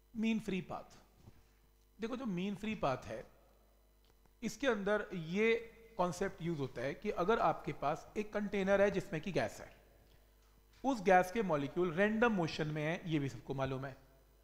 Mean free path. देखो जो mean free path है इसके अंदर ये कॉन्सेप्ट यूज होता है कि अगर आपके पास एक कंटेनर है जिसमें कि गैस है, उस गैस के मॉलिक्यूल रैंडम मोशन में है, ये भी सबको मालूम है।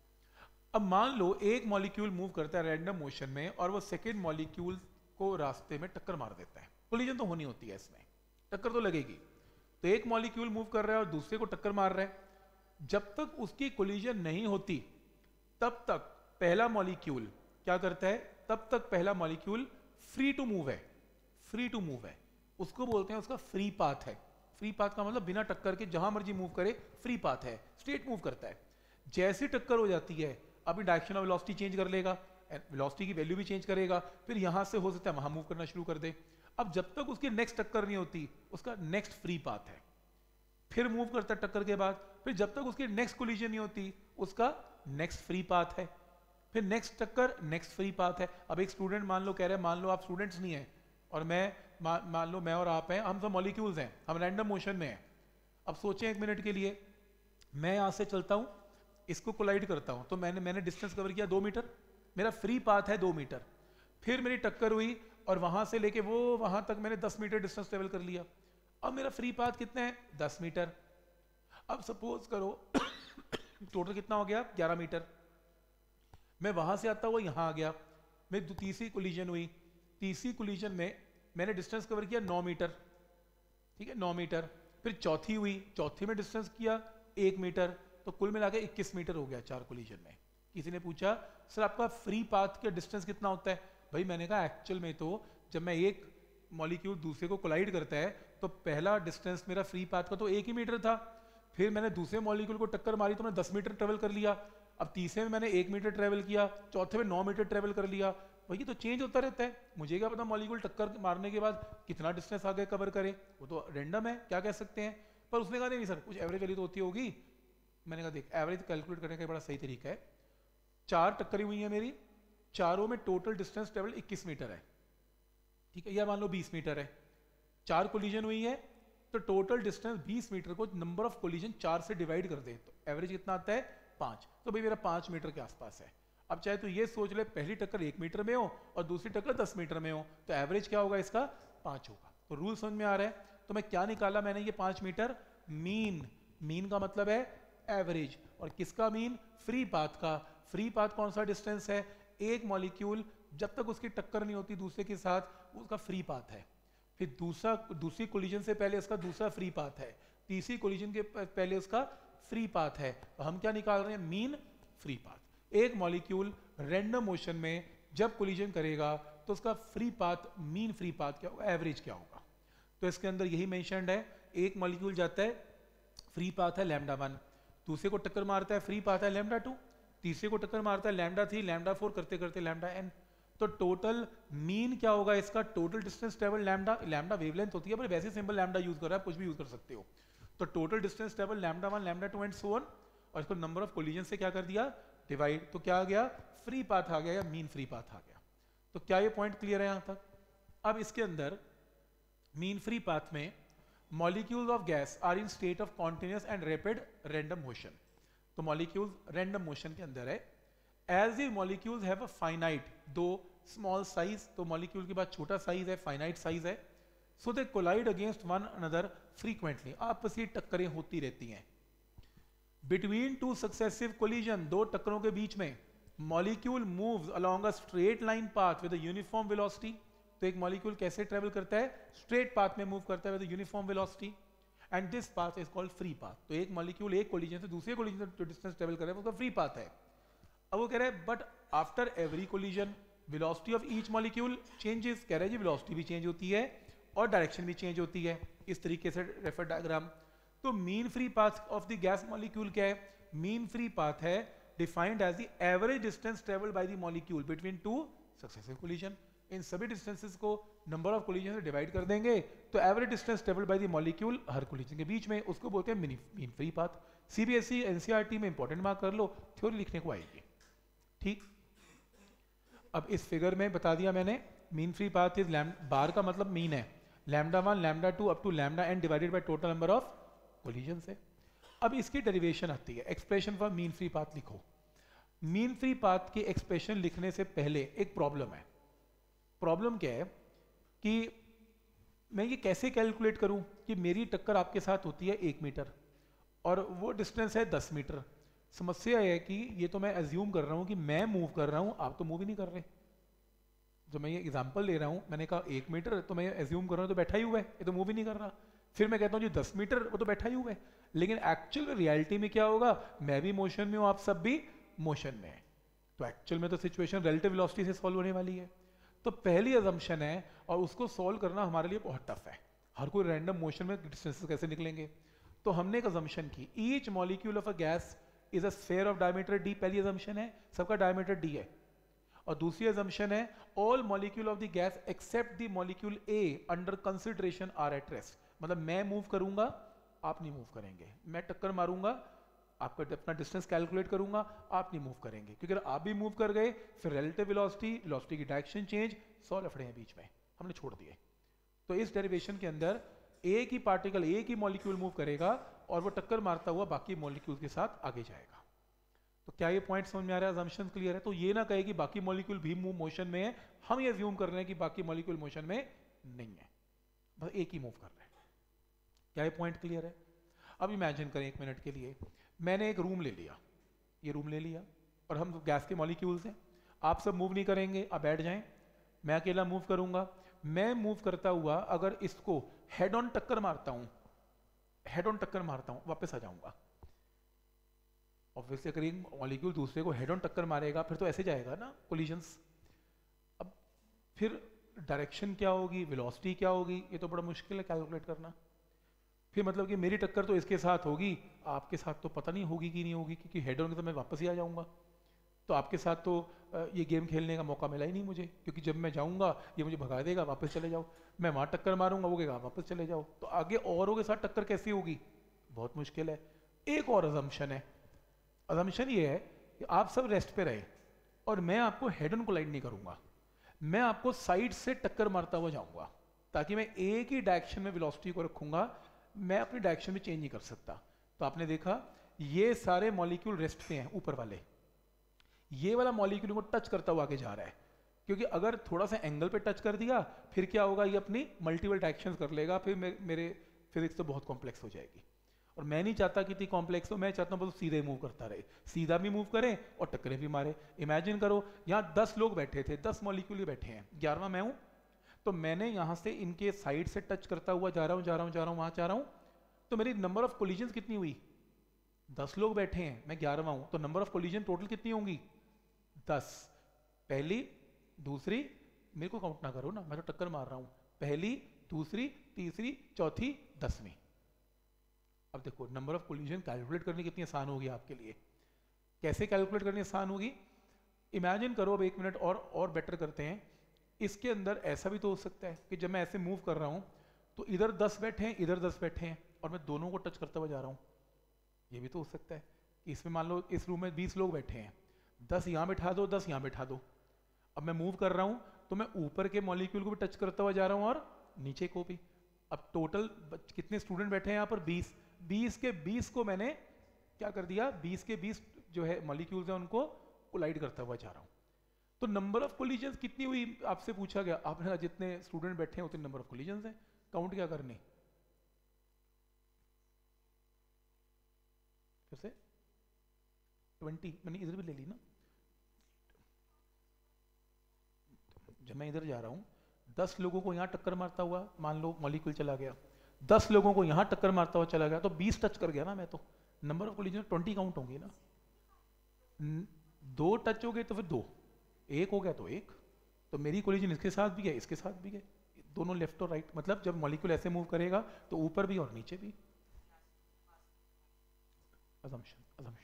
अब मान लो एक मॉलिक्यूल मूव करता है रैंडम मोशन में और वो सेकेंड मॉलिक्यूल को रास्ते में टक्कर मार देता है। कोलिजन तो होनी होती है, इसमें टक्कर तो लगेगी। तो एक मॉलिक्यूल मूव कर रहा है और दूसरे को टक्कर मार रहा है। जब तक उसकी कोलिजन नहीं होती तब तक पहला मॉलिक्यूल क्या करता है, तब तक पहला मॉलिक्यूल फ्री टू मूव है, फ्री टू मूव है। उसको बोलते हैं, उसका फ्री पाथ है। फ्री पाथ का मतलब बिना टक्कर के जहां मर्जी मूव करे, फ्री पाथ है, स्ट्रेट मूव करता है। जैसी टक्कर हो जाती है अभी डायरेक्शन ऑफ वेलोसिटी चेंज कर लेगा, वेलोसिटी की वैल्यू भी चेंज करेगा, फिर यहां से हो सकता है वहां मूव करना शुरू कर दे। अब जब तक उसकी नेक्स्ट टक्कर नहीं होती उसका नेक्स्ट फ्री पाथ है, फिर मूव करता है टक्कर के बाद, फिर जब तक उसकी नेक्स्ट कोलिजन नहीं होती उसका नेक्स्ट फ्री पाथ है, फिर नेक्स्ट टक्कर नेक्स्ट फ्री पाथ है। अब एक स्टूडेंट मान लो कह रहे हैं, मान लो आप स्टूडेंट्स नहीं है और मान लो मैं और आप हैं, हम सब मॉलिक्यूल्स हैं, हम रैंडम मोशन में हैं। अब सोचें एक मिनट के लिए, मैं यहां से चलता हूं, इसको कोलाइड करता हूं, तो मैंने डिस्टेंस कवर किया 2 मीटर, मेरा फ्री पाथ है 2 मीटर। फिर मेरी टक्कर हुई और वहां से लेके वो वहां तक मैंने 10 मीटर डिस्टेंस ट्रेवल कर लिया। अब मेरा फ्री पाथ कितना है, 10 मीटर। अब सपोज करो टोटल कितना हो गया, 11 मीटर। मैं वहां से आता हुआ यहां आ गया, मेरी तीसरी कोलिजन हुई, तीसरी कोलिजन में मैंने डिस्टेंस कवर किया 9 मीटर, ठीक है 9 मीटर। फिर चौथी हुई, चौथी में डिस्टेंस किया 1 मीटर, तो कुल मिला के 21 मीटर हो गया 4 कोलिजन में। किसी ने पूछा सर आपका फ्री पाथ का डिस्टेंस कितना होता है, भाई मैंने कहा एक्चुअल में तो जब मैं एक मॉलिक्यूल दूसरे को कोलाइड करता है तो पहला डिस्टेंस मेरा फ्री पाथ का तो 1 ही मीटर था, फिर मैंने दूसरे मॉलिक्यूल को टक्कर मारी तो मैंने 10 मीटर ट्रेवल कर लिया, अब तीसरे में मैंने 1 मीटर ट्रेवल किया, चौथे में 9 मीटर ट्रेवल कर लिया। वही तो चेंज होता रहता है, मुझे क्या पता मॉलिक्यूल टक्कर मारने के बाद कितना डिस्टेंस आगे कवर करे, वो तो रैंडम है, क्या कह सकते हैं। पर उसने कहा नहीं सर कुछ एवरेज वैल्यू तो होती होगी। मैंने कहा देख एवरेज कैलकुलेट करने का बड़ा सही तरीका है, 4 टक्करें हुई हैं मेरी, चारों में टोटल डिस्टेंस ट्रेवल 21 मीटर है, ठीक है, या मान लो 20 मीटर है। 4 कोलिजन हुई है तो टोटल डिस्टेंस 20 मीटर को नंबर ऑफ कोलिजन 4 से डिवाइड कर दे तो एवरेज कितना आता है 5, तो भाई मेरा 5 मीटर के आसपास है। अब चाहे तो ये सोच ले पहली टक्कर 1 मीटर में हो और दूसरी टक्कर 10 मीटर में हो, तो एवरेज क्या होगा इसका 5 होगा। तो रूल समझ में आ रहा है। तो मैं क्या निकाला मैंने, ये 5 मीटर मीन, मीन का मतलब है एवरेज, और किसका मीन, फ्री पाथ का। फ्री पाथ कौन सा डिस्टेंस है, एक मॉलिक्यूल जब तक उसकी टक्कर नहीं होती दूसरे के साथ उसका फ्री पाथ है, फिर दूसरी कोलिजन से पहले उसका दूसरा फ्री पाथ है, तीसरी कोलिजन के पहले उसका फ्री पाथ है। तो हम क्या निकाल रहे हैं, मीन फ्री पाथ। एक मॉलिक्यूल रैंडम मोशन में जब कोलिजन करेगा तो उसका free path, mean free path क्या होगा, एवरेज क्या होगा। तो इसके अंदर यही मेंशन्ड है, एक मॉलिक्यूल जाता है फ्री पाथ है λ1, दूसरे को टक्कर मारता है फ्री पाथ है λ2, तीसरे को टक्कर मारता है λ3 λ4 करते करते λn। तो टोटल मीन क्या होगा इसका, total distance travel lambda wavelength होती है, पर वैसे सिंबल लैम्डा यूज कर रहा है, कुछ भी यूज कर सकते हो। तो total distance travel λ1 λ2 and so on, और इसको नंबर ऑफ कोलिजन से क्या कर दिया, डिवाइड, तो क्या आ गया, फ्री पाथ आ गया या मीन फ्री पाथ आ गया। तो क्या ये पॉइंट क्लियर है यहां तक। अब इसके अंदर मीन फ्री पाथ में molecules of gas are in state of continuous and rapid random motion. तो मॉलिक्यूल्स रैंडम मोशन के अंदर है। As the molecules have a finite though small size, तो मॉलिक्यूल के बाद छोटा साइज है, फाइनाइट साइज है, so they collide against one another frequently, आपस में टक्करें होती रहती हैं। बिटवीन टू सक्सेसिव कोलिजन, दो टक्करों के बीच में, molecule moves along a straight line path with a uniform velocity. तो एक मॉलिक्यूल कैसे ट्रेवल करता है, स्ट्रेट पाथ में मूव करता है with a uniform velocity, and this path is called free path. तो एक मॉलिक्यूल एक कोलिजन से दूसरे कोलिजन से जो डिस्टेंस ट्रेवल कर रहा है उसका फ्री पाथ है। अब वो कह रहा है but after every collision velocity of each molecule changes, कह रहा है जी वेलोसिटी भी चेंज होती है और डायरेक्शन भी चेंज होती है। इस तरीके से रेफर डायग्राम। तो mean free path of the gas molecule क्या है, मीन फ्री पाथ है defined as the average distance travelled by the molecule between two successive collision. इन सभी डिस्टेंसेस को नंबर ऑफ कोलिजन से डिवाइड कर देंगे तो average distance travelled by the molecule हर कोलिजन के बीच में, उसको बोलते हैं mean free path. CBSE NCERT में इंपॉर्टेंट मार्क कर लो, थ्योरी लिखने को आएगी, ठीक। अब इस फिगर में बता दिया मैंने, mean free path is bar का मतलब मीन है, λ1 λ2 up to λn divided by total number of collision से। अब इसकी डेरिवेशन आती है, expression for mean free path लिखो। मीन फ्री पाथ के एक्सप्रेशन लिखने से पहले एक प्रॉब्लम है। प्रॉब्लम क्या है कि मैं ये कैसे कैलकुलेट करूं कि मेरी टक्कर आपके साथ होती है 1 मीटर और वो डिस्टेंस है 10 मीटर। समस्या है कि ये तो मैं एज्यूम कर रहा हूं कि मैं मूव कर रहा हूं, आप तो मूव ही नहीं कर रहे। जो मैं ये एग्जांपल ले रहा हूं, मैंने कहा 1 मीटर, तो मैं एज्यूम कर रहा हूं तो बैठा ही हुआ है, ये तो मूव ही नहीं कर रहा। फिर मैं कहता हूं जी 10 मीटर, वो तो बैठा ही हुआ है। लेकिन एक्चुअल रियलिटी में क्या होगा, मैं भी मोशन में हूं, आप सब भी मोशन में है। तो एक्चुअल में तो सिचुएशन रिलेटिव वेलोसिटी से सॉल्व होने वाली है। तो पहली अजम्पशन है और उसको सॉल्व करना हमारे लिए बहुत टफ है। हर कोई रैंडम मोशन में डिस्टेंसेस कैसे निकलेंगे। तो हमने एक अजम्पशन की, each molecule of a gas is a sphere of diameter d। पहली अजम्पशन है सबका डायमीटर d है। और दूसरी अजम्पशन है all molecule of the gas except the molecule A under consideration are at rest. मतलब मैं मूव करूंगा, आप नहीं मूव करेंगे, मैं टक्कर मारूंगा, आपका अपना डिस्टेंस कैलकुलेट करूंगा, आप नहीं मूव करेंगे। क्योंकि अगर आप भी मूव कर गए फिर रिलेटिव वेलोसिटी की डायरेक्शन चेंज, 100 लफड़े हैं बीच में, हमने छोड़ दिए। तो इस डेरिवेशन के अंदर एक ही पार्टिकल, एक ही मॉलिक्यूल मूव करेगा और वो टक्कर मारता हुआ बाकी मॉलिक्यूल के साथ आगे जाएगा। तो क्या ये पॉइंट समझ में आ रहा है, assumption क्लियर है। तो ये ना कहे कि बाकी मॉलिक्यूल भी मूव मोशन में है, हम ये अज्यूम कर रहे हैं कि बाकी मॉलिक्यूल मोशन में नहीं है, बस एक ही मूव कर रहे हैं। क्या ये पॉइंट क्लियर है। अब इमेजिन करें 1 मिनट के लिए, मैंने एक रूम ले लिया, ये रूम ले लिया और हम गैस के मॉलिक्यूल्स हैं, आप सब मूव नहीं करेंगे, आप बैठ जाएं, मैं अकेला मूव करूंगा। मैं मूव करता हुआ अगर इसको हेड ऑन टक्कर मारता हूं, हेड ऑन टक्कर मारता हूं, वापस आ जाऊंगा। ऑब्वियसली अगर एक मॉलिक्यूल दूसरे को हेड ऑन टक्कर मारेगा फिर तो ऐसे जाएगा ना, कोलिजन्स। अब फिर डायरेक्शन क्या होगी, वेलोसिटी क्या होगी, ये तो बड़ा मुश्किल है कैलकुलेट करना। फिर मतलब कि मेरी टक्कर तो इसके साथ होगी, आपके साथ तो पता नहीं होगी कि नहीं होगी, क्योंकि हेड ऑन के तो मैं वापस ही आ जाऊंगा। तो आपके साथ तो ये गेम खेलने का मौका मिला ही नहीं मुझे, क्योंकि जब मैं जाऊंगा ये मुझे भगा देगा, वापस चले जाओ। मैं वहां टक्कर मारूंगा, वो कहेगा वापस चले जाओ। तो आगे औरों के साथ टक्कर कैसी होगी, बहुत मुश्किल है। एक और अजम्पशन है, अजम्पशन ये है कि आप सब रेस्ट पे रहे और मैं आपको हेड ऑन कोलाइड नहीं करूंगा, मैं आपको साइड से टक्कर मारता हुआ जाऊंगा, ताकि मैं एक ही डायरेक्शन में वेलोसिटी को रखूंगा, मैं अपनी डायरेक्शन में चेंज नहीं कर सकता। तो आपने देखा ये सारे मॉलिक्यूल रेस्ट पे हैं, ऊपर वाले, ये वाला मॉलिक्यूल को टच करता हुआ आगे जा रहा है, क्योंकि अगर थोड़ा सा एंगल पे टच कर दिया फिर क्या होगा, ये अपनी मल्टीपल डायरेक्शंस कर लेगा, फिर मेरे फिजिक्स तो बहुत कॉम्प्लेक्स हो जाएगी। और मैं नहीं चाहता कि इतनी कॉम्प्लेक्स हो, मैं चाहता हूँ बस सीधे मूव करता रहे, सीधा भी मूव करें और टक्करें भी मारे। इमेजिन करो यहाँ 10 लोग बैठे थे, 10 मॉलिक्यूल बैठे हैं, 11वां मैं हूँ। तो मैंने यहाँ से इनके साइड से टच करता हुआ जा रहा हूँ, जा रहा हूँ, जा रहा हूँ, वहां जा रहा हूँ। तो मेरी नंबर ऑफ कोलिजन कितनी हुई, 10 लोग बैठे हैं, मैं 11वां हूँ, तो नंबर ऑफ कोलिजन टोटल कितनी होंगी, 10। पहली दूसरी, मेरे को काउंट ना करो ना, मैं तो टक्कर मार रहा हूँ, पहली दूसरी तीसरी चौथी 10वीं। अब देखो नंबर ऑफ कोलिजन कैलकुलेट करनी कितनी आसान होगी आपके लिए। कैसे कैलकुलेट करनी आसान होगी, इमेजिन करो, अब 1 मिनट और बेटर करते हैं। इसके अंदर ऐसा भी तो हो सकता है कि जब मैं ऐसे मूव कर रहा हूं तो इधर 10 बैठे हैं, इधर 10 बैठे हैं और मैं दोनों को टच करता हुआ जा रहा हूं। ये भी तो हो सकता है कि इसमें मान लो इस रूम में 20 लोग बैठे हैं, 10 यहां बैठा दो, 10 यहां बैठा दो। अब मैं मूव कर रहा हूं तो मैं ऊपर के मॉलिक्यूल को भी टच करता हुआ जा रहा हूं और नीचे को भी। अब टोटल कितने स्टूडेंट बैठे हैं यहाँ पर, 20। 20 के 20 को मैंने क्या कर दिया, 20 के 20 जो है मॉलिक्यूल्स हैं उनको कोलाइड करता हुआ जा रहा हूं। तो नंबर ऑफ कोलिजन्स कितनी हुई आपसे पूछा गया, आपने कहा जितने स्टूडेंट बैठे हैं उतने नंबर ऑफ कोलिजन्स हैं। काउंट क्या करनी, फिर से 20, मैंने इधर भी ले ली ना। जब मैं इधर जा रहा हूं 10 लोगों को यहां टक्कर मारता हुआ, मान लो मॉलिक्यूल चला गया, 10 लोगों को यहां टक्कर मारता हुआ चला गया, तो 20 टच कर गया ना मैं, तो नंबर ऑफ कोलिजन 20 काउंट होंगे ना। 2 टच हो गए तो फिर 2, 1 हो गया तो 1। तो मेरी कोलिजन इसके साथ भी है, इसके साथ भी है, दोनों लेफ्ट और राइट। मतलब जब मॉलिक्यूल ऐसे मूव करेगा तो ऊपर भी और नीचे भी। assumption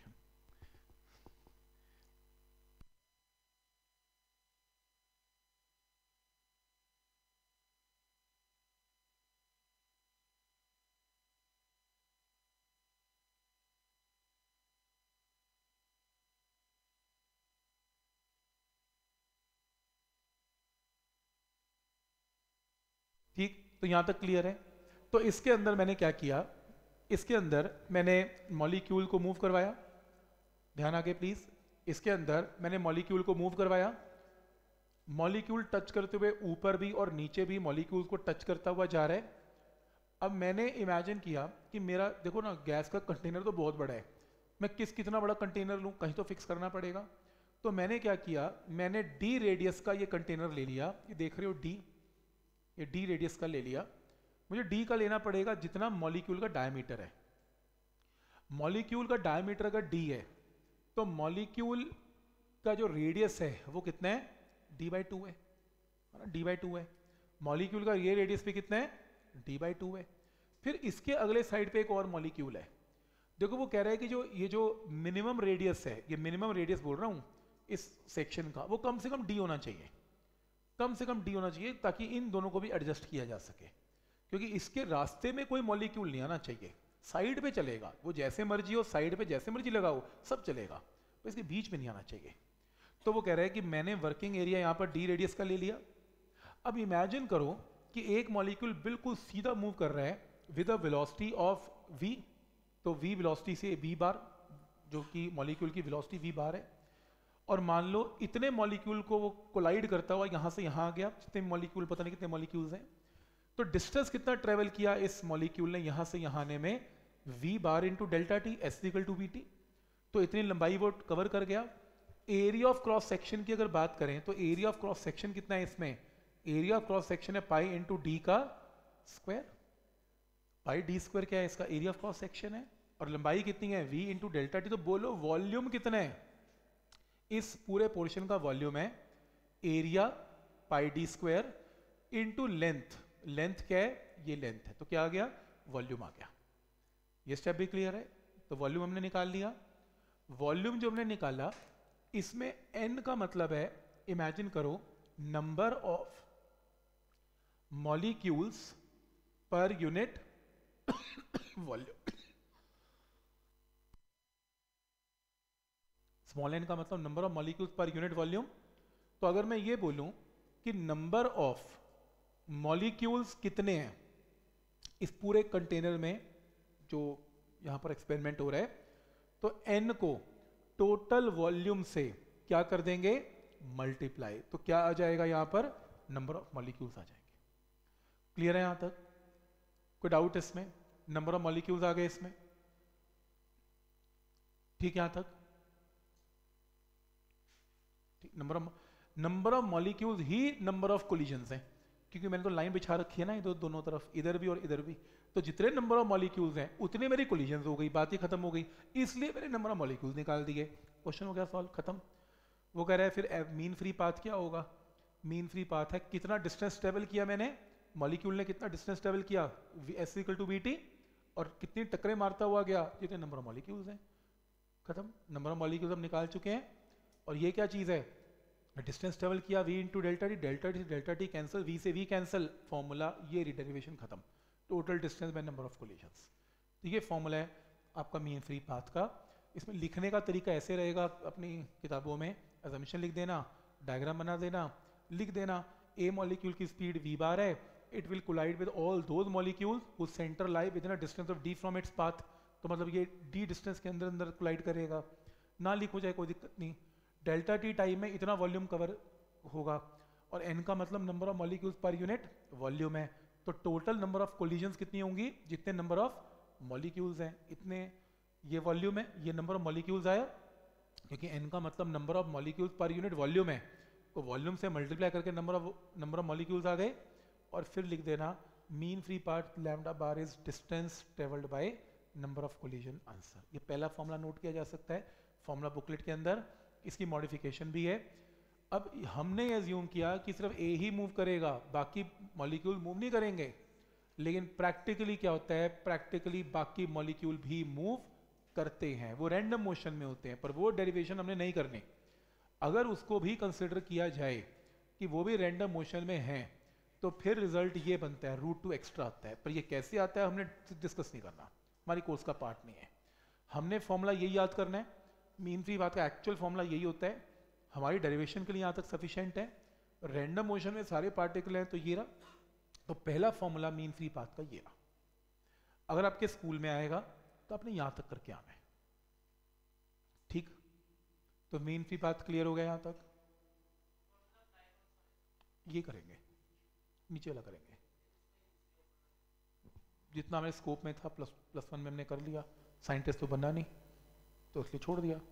ठीक, तो यहां तक क्लियर है। तो इसके अंदर मैंने क्या किया, इसके अंदर मैंने मॉलिक्यूल को मूव करवाया, ध्यान आगे प्लीज। इसके अंदर मैंने मॉलिक्यूल को मूव करवाया, मॉलिक्यूल टच करते हुए ऊपर भी और नीचे भी मॉलिक्यूल को टच करता हुआ जा रहा है। अब मैंने इमेजिन किया कि मेरा देखो ना गैस का कंटेनर तो बहुत बड़ा है, मैं कितना बड़ा कंटेनर लूँ, कहीं तो फिक्स करना पड़ेगा। तो मैंने क्या किया, मैंने डी रेडियस का ये कंटेनर ले लिया, ये देख रहे हो डी, ये डी रेडियस का ले लिया। मुझे डी का लेना पड़ेगा जितना मॉलिक्यूल का डायमीटर है। मॉलिक्यूल का डायमीटर अगर डी है तो मॉलिक्यूल का जो रेडियस है वो कितना है, d/2 है, d/2 है। मॉलिक्यूल का ये रेडियस भी कितना है, d/2 है। फिर इसके अगले साइड पे एक और मॉलिक्यूल है, देखो वो कह रहा है कि ये जो मिनिमम रेडियस है, ये मिनिमम रेडियस बोल रहा हूं इस सेक्शन का, वो कम से कम d होना चाहिए, कम से कम d होना चाहिए, ताकि इन दोनों को भी एडजस्ट किया जा सके। क्योंकि इसके रास्ते में कोई मॉलिक्यूल नहीं आना चाहिए, साइड पे चलेगा, वो जैसे मर्जी हो, साइड पे जैसे मर्जी लगाओ सब चलेगा, तो इसके बीच में नहीं आना चाहिए। तो वो कह रहा है कि मैंने वर्किंग एरिया यहाँ पर डी रेडियस का ले लिया। अब इमेजिन करो कि एक मॉलिक्यूल बिल्कुल सीधा मूव कर रहा है with a velocity of v, तो v वेलोसिटी से v बार, जो कि मॉलिक्यूल की वेलोसिटी v बार है, और मान लो इतने मॉलिक्यूल को वो कोलाइड करता हुआ यहाँ से यहाँ आ गया, जितने मॉलिक्यूल, पता नहीं कितने मॉलिक्यूल्स हैं, तो डिस्टेंस कितना ट्रेवल किया इस मॉलिक्यूल ने यहाँ से यहाँ आने में, v bar into delta T s=vt, तो इतनी लंबाई वो कवर कर गया। एरिया ऑफ क्रॉस सेक्शन की अगर बात करें तो एरिया ऑफ क्रॉस सेक्शन कितना है इसमें, एरिया ऑफ क्रॉस सेक्शन है पाई इंटू डी का स्क्वायर, पाई डी स्क्वायर क्या है इसका, एरिया ऑफ क्रॉस सेक्शन है, और लंबाई कितनी है v इंटू डेल्टा टी। तो बोलो वॉल्यूम कितना है, इस पूरे पोर्शन का वॉल्यूम है area pi D square into length, length क्या है, ये लेंथ है, तो क्या आ गया, वॉल्यूम आ गया। ये स्टेप भी क्लियर है। तो वॉल्यूम हमने निकाल लिया। वॉल्यूम जो हमने निकाला, इसमें n का मतलब है, इमेजिन करो number of molecules per unit volume. Small n का मतलब number of molecules per unit volume. तो अगर मैं ये बोलूं कि नंबर ऑफ मॉलिक्यूल्स कितने हैं इस पूरे कंटेनर में जो यहां पर एक्सपेरिमेंट हो रहा है, तो n को टोटल वॉल्यूम से क्या कर देंगे, मल्टीप्लाई, तो क्या आ जाएगा यहां पर, नंबर ऑफ मॉलिक्यूल्स आ जाएंगे। क्लियर है यहां तक, कोई डाउट इसमें, नंबर ऑफ मॉलिक्यूल्स आ गए इसमें, ठीक यहां तक, नंबर ऑफ मॉलिक्यूल्स ही नंबर ऑफ कोलिजन्स हैं, क्योंकि मैंने तो लाइन बिछा रखी है ना इधर दोनों तरफ, इधर भी और इधर भी, तो जितने नंबर ऑफ मॉलिक्यूल्स हैं उतने मेरी कोलिजन्स हो गई, बात ही खत्म हो गई, इसलिए मैंने नंबर ऑफ मॉलिक्यूल्स निकाल दिए, क्वेश्चन हो गया सॉल्व, खत्म। वो कह रहा है फिर मीन फ्री पाथ क्या होगा, मीन फ्री पाथ है कितना डिस्टेंस ट्रेवल किया मैंने, मॉलिक्यूल ने कितना डिस्टेंस ट्रेवल किया s=vt, और कितनी टक्करें मारता हुआ गया, जितने नंबर ऑफ मॉलिक्यूल्स हैं, खत्म। नंबर ऑफ मॉलिक्यूल्स हम निकाल चुके हैं। और ये क्या चीज है, डिस्टेंस ट्रेवल किया v into delta T, delta T cancel, v से v कैंसिल, फॉर्मूला ये रिडेरिवेशन खत्म, total distance by number of collisions. तो ये फॉर्मूला है आपका मीन फ्री पाथ का। इसमें लिखने का तरीका ऐसे रहेगा, अपनी किताबों में असम्पशन लिख देना, डायग्राम बना देना, लिख देना ए मॉलिक्यूल की स्पीड v बार है, it will collide with all those molecules whose centre lie within a distance of d from its path, तो मतलब ये d डिस्टेंस के अंदर अंदर कोलाइड करेगा, ना लिख हो जाए कोई दिक्कत नहीं। डेल्टा टी टाइम में इतना वॉल्यूम कवर होगा, और n का मतलब number of molecules per unit volume है, तो टोटल नंबर ऑफ कोलिजन्स कितनी होंगी, जितने नंबर ऑफ मॉलिक्यूल्स हैं इतने, ये वॉल्यूम है, ये नंबर ऑफ मॉलिक्यूल्स आया, क्योंकि n का मतलब number of molecules per unit volume है, तो वॉल्यूम से मल्टीप्लाई करके नंबर ऑफ मॉलिक्यूल्स आ गए, और फिर लिख देना mean free path lambda bar is distance travelled by number of collision answer. ये पहला फॉर्मूला नोट किया जा सकता है फॉर्मूला बुकलेट के अंदर, इसकी मॉडिफिकेशन भी है। अब हमने एज्यूम किया कि सिर्फ ए ही मूव करेगा, बाकी मॉलिक्यूल मूव नहीं करेंगे, लेकिन प्रैक्टिकली क्या होता है, प्रैक्टिकली बाकी मॉलिक्यूल भी मूव करते हैं, वो रैंडम मोशन में होते हैं, पर वो डेरिवेशन हमने नहीं करनी। अगर उसको भी कंसिडर किया जाए कि वो भी रैंडम मोशन में हैं, तो फिर रिजल्ट ये बनता है √2 एक्स्ट्रा आता है, पर ये कैसे आता है हमने डिस्कस नहीं करना, हमारी कोर्स का पार्ट नहीं है। हमने फॉर्मूला यही याद करना है, मीन फ्री पाथ का एक्चुअल फॉर्मूला यही होता है, हमारी डेरिवेशन के लिए यहाँ तक सफिशिएंट है। रैंडम मोशन में सारे पार्टिकल हैं तो ये रहा, तो पहला फॉर्मूला मीन फ्री पाथ का ये रहा। अगर आपके स्कूल में आएगा तो आपने यहाँ तक करके आना है, ठीक। तो मीन फ्री पाथ क्लियर हो गया यहाँ तक। ये करेंगे, नीचे वाला करेंगे, जितना हमारे स्कोप में था प्लस वन में हमने कर लिया, साइंटिस्ट तो बनना नहीं तो इसलिए छोड़ दिया।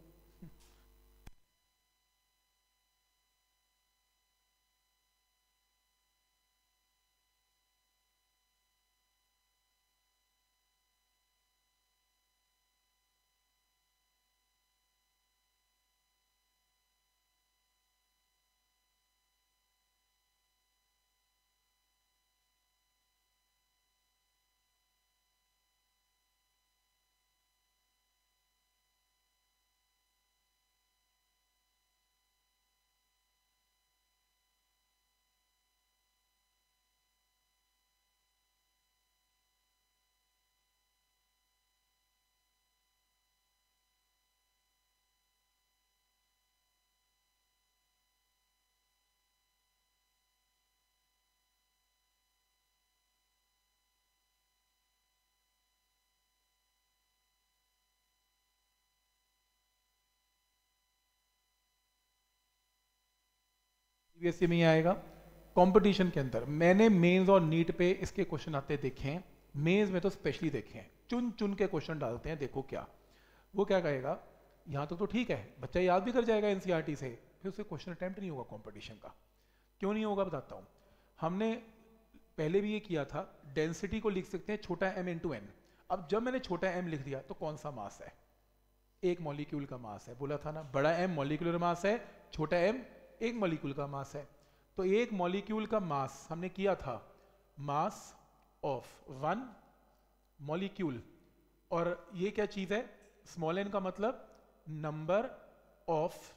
सीबीएसई में ही आएगा। कंपटीशन के अंदर मैंने मेंस और नीट पे इसके क्वेश्चन आते देखे हैं, मेंस में तो स्पेशली देखे हैं, चुन चुन के क्वेश्चन डालते हैं। देखो क्या वो क्या कहेगा, यहाँ तक तो ठीक है, बच्चा याद भी कर जाएगा एनसीईआरटी से, फिर उसे क्वेश्चन अटेम्प्ट नहीं होगा कंपटीशन का। क्यों नहीं होगा बताता हूँ। हमने पहले भी ये किया था, डेंसिटी को लिख सकते हैं छोटा m इंटू एन। अब जब मैंने छोटा m लिख दिया तो कौन सा मास है, एक मॉलिक्यूल का मास है, बोला था ना, बड़ा M मॉलिक्यूलर मास है, छोटा m एक मॉलिक्यूल का मास है। तो एक मॉलिक्यूल का मास हमने किया था मास ऑफ वन मॉलिक्यूल, और ये क्या चीज है, स्मॉल n का मतलब नंबर ऑफ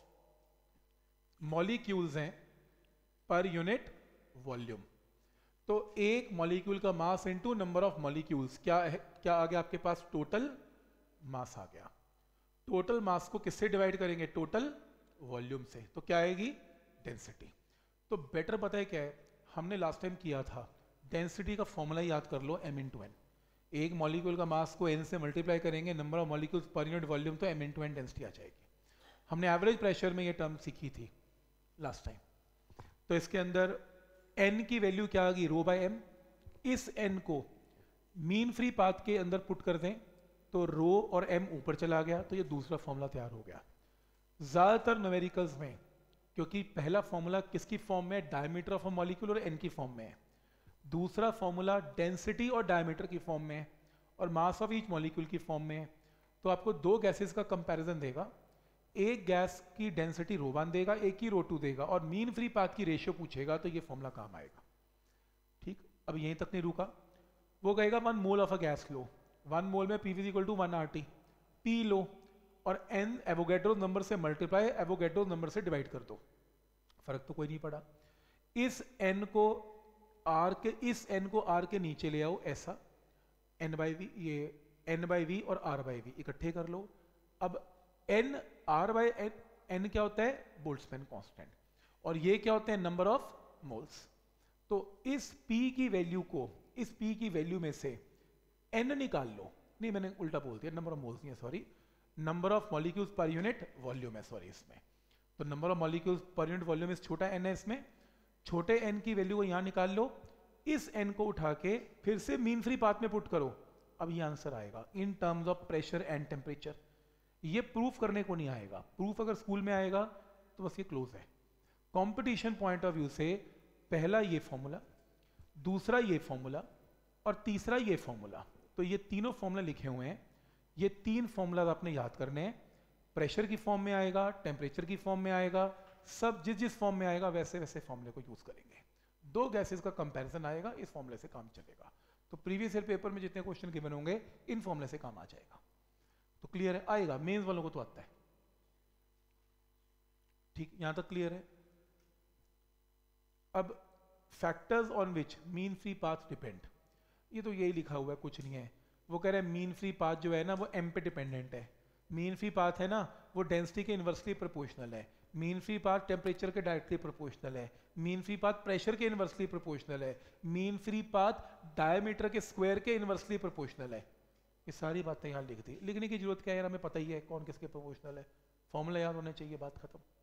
मॉलिक्यूल्स हैं पर यूनिट वॉल्यूम। तो एक मॉलिक्यूल का mass into number of molecules क्या है, क्या आ गया आपके पास, टोटल मास आ गया। टोटल मास को किससे डिवाइड करेंगे, टोटल वॉल्यूम से, तो क्या आएगी, डेंसिटी। तो बेटर पता है क्या है, हमने लास्ट टाइम किया था, डेंसिटी का फॉर्मूला याद कर लो, m इंटू एन। एक मॉलिक्यूल का मास को n से मल्टीप्लाई करेंगे, number of molecules per unit volume, तो m इंटू एन डेंसिटी आ जाएगी। हमने एवरेज प्रेशर में ये टर्म सीखी थी लास्ट टाइम। तो इसके अंदर n की वैल्यू क्या आ गई, रो बाय m। इस n को मीन फ्री पाथ के अंदर पुट कर दें तो रो और m ऊपर चला गया, तो ये दूसरा फॉर्मूला तैयार हो गया। ज्यादातर न्यूमेरिकल्स में, क्योंकि पहला फॉर्मूला किसकी फॉर्म में है, डायमीटर ऑफ अ मॉलिक्यूल और n की फॉर्म में है, दूसरा फॉर्मूला डेंसिटी और डायमीटर की फॉर्म में है, और मास ऑफ ईच मॉलिक्यूल की फॉर्म में है। तो आपको दो गैसेस का कंपैरिजन देगा, एक गैस की डेंसिटी रो वन देगा, एक की रो टू देगा, और मीन फ्री पाथ की रेशियो पूछेगा, तो ये फॉर्मूला काम आएगा। ठीक, अब यहीं तक नहीं रुका, वो कहेगा 1 mole of a gas low, 1 mole में P equal to 1 RT, P लो और n एवोगैड्रो नंबर से मल्टीप्लाई एवोगैड्रो नंबर से डिवाइड कर दो, फर्क तो कोई नहीं पड़ा। इस n को r के नीचे ले आओ, ऐसा n/v, ये n/v और r/v इकट्ठे कर लो। अब n r/n क्या होता है, बोल्ट्जमैन कांस्टेंट, और ये क्या होते हैं, नंबर ऑफ मोल्स। तो इस p की वैल्यू को, इस p की वैल्यू में से n निकाल लो, नहीं मैंने उल्टा बोल दिया, नंबर ऑफ मोल्स नहीं है, sorry, number of molecules per unit volume है, सॉरी इसमें। तो number of molecules per unit volume इस छोटा n है, इसमें छोटे n की वैल्यू को यहां निकाल लो, इस n को उठा के फिर से मीन फ्री पाथ में पुट करो, अब ये आंसर आएगा in terms of pressure and temperature. ये प्रूफ करने को नहीं आएगा, प्रूफ अगर स्कूल में आएगा तो बस ये क्लोज है। कंपटीशन पॉइंट ऑफ व्यू से पहला ये फॉर्मूला, दूसरा ये फॉर्मूला और तीसरा ये फॉर्मूला, तो ये तीनों फॉर्मूला लिखे हुए हैं, ये तीन फॉर्मूला आपने याद करने हैं। प्रेशर की फॉर्म में आएगा, टेम्परेचर की फॉर्म में आएगा, सब जिस जिस फॉर्म में आएगा वैसे वैसे फॉर्मूले को यूज करेंगे। दो गैसेस का कंपैरिजन आएगा, इस फॉर्मूले से काम चलेगा। तो प्रीवियस ईयर पेपर में जितने क्वेश्चन गिवन होंगे इन फॉर्मूले से काम आ जाएगा। तो क्लियर है, आएगा, मेंस वालों को तो आता है। ठीक, यहां तक क्लियर है। अब factors on which mean free path depend, ये तो यही लिखा हुआ है, कुछ नहीं है। वो कह रहे हैं मीन फ्री पाथ जो है ना वो m पे डिपेंडेंट है। मीन फ्री पाथ है ना वो डेंसिटी के इन्वर्सली प्रोपोर्शनल है। मीन फ्री पाथ टेम्परेचर के डायरेक्टली प्रोपोर्शनल है। मीन फ्री पाथ प्रेशर के इन्वर्सली प्रोपोर्शनल है। मीन फ्री पाथ डायमीटर के स्क्वायर के इन्वर्सली प्रोपोर्शनल है। ये सारी बातें यहाँ लिख दी, लिखने की जरूरत क्या है यार, हमें पता ही है कौन किसके प्रोपोर्शनल है, फॉर्मूला याद होने चाहिए, बात खत्म।